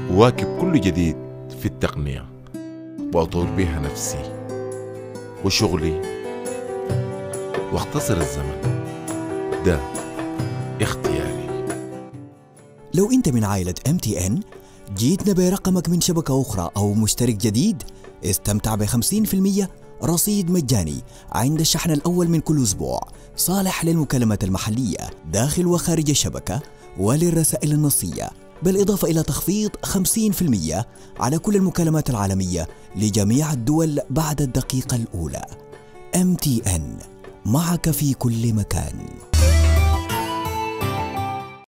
واكب كل جديد في التقنية وأطور بها نفسي وشغلي واختصر الزمن. ده اختياري. لو أنت من عائلة MTN جيتنا برقمك من شبكة أخرى أو مشترك جديد، استمتع ب50% رصيد مجاني عند الشحن الأول من كل أسبوع، صالح للمكالمات المحلية داخل وخارج الشبكة وللرسائل النصية، بالإضافة إلى تخفيض 50% على كل المكالمات العالمية لجميع الدول بعد الدقيقة الأولى. MTN، معك في كل مكان.